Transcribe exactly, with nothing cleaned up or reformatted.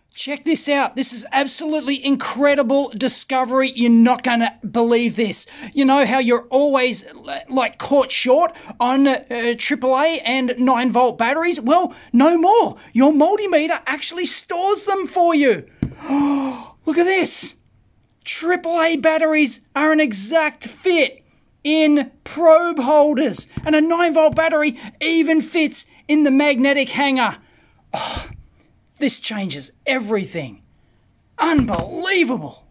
Check this out. This is absolutely incredible discovery. You're not going to believe this. You know how you're always like caught short on uh, triple A and nine volt batteries? Well, no more. Your multimeter actually stores them for you. Oh, look at this. triple A batteries are an exact fit in probe holders, and a nine volt battery even fits in the magnetic hanger. Oh, this changes everything. Unbelievable.